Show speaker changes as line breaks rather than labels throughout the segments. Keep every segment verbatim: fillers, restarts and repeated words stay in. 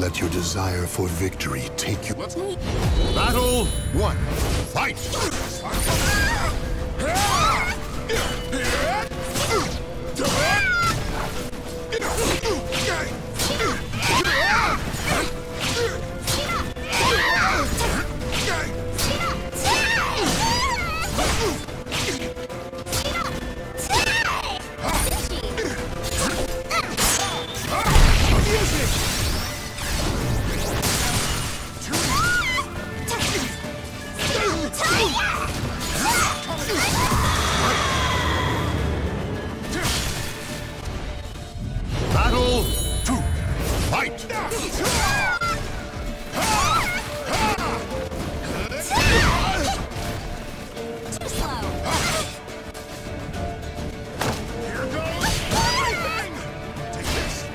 Let your desire for victory take you.
Let's
Battle one. Fight! Battle two. Fight!
Too slow.
Here goes everything! Take this!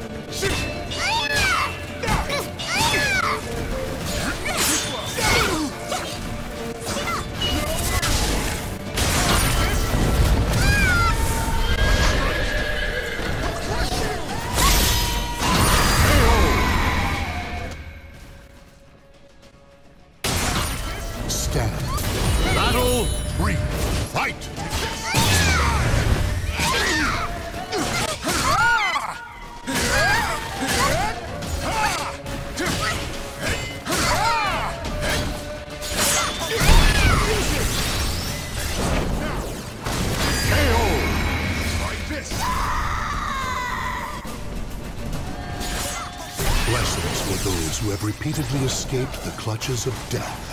Stand. Battle three. Fight!
Like this!
Blessings for those who have repeatedly escaped the clutches of death.